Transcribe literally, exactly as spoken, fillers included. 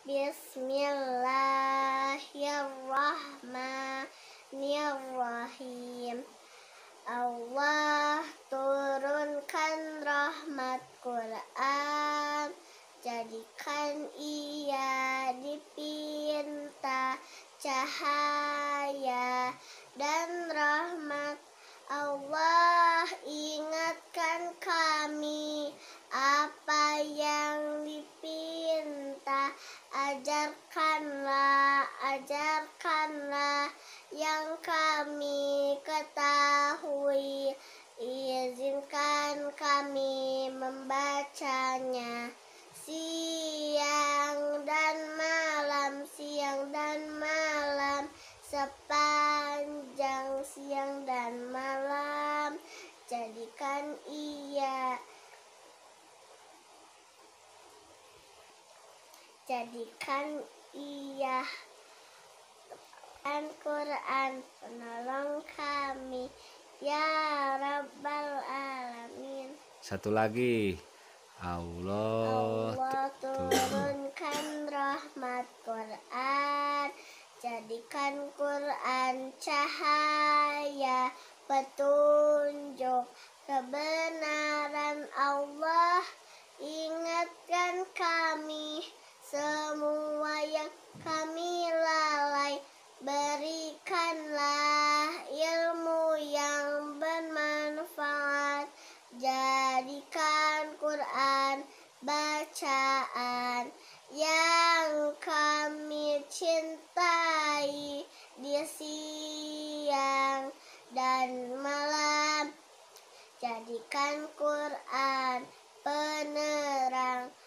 Bismillahirrahmanirrahim. Allah turunkan rahmat Quran, jadikan ia dipinta cahaya dan rahmat. Allah ingatkan kami apa yang dipinta, ajarkanlah, ajarkanlah yang kami ketahui, izinkan kami membacanya siang dan malam, siang dan malam, sepanjang siang dan malam. Jadikan ia Jadikan ia Al-Quran penolong kami, ya Rabbal Alamin. Satu lagi. Allah, Allah turunkan rahmat Quran, jadikan Quran cahaya, petunjuk kebenaran. Allah ingatkan kami semua yang kami lalai, berikanlah ilmu yang bermanfaat, jadikan Quran bacaan yang kami cintai di siang dan malam. Jadikan Quran penerang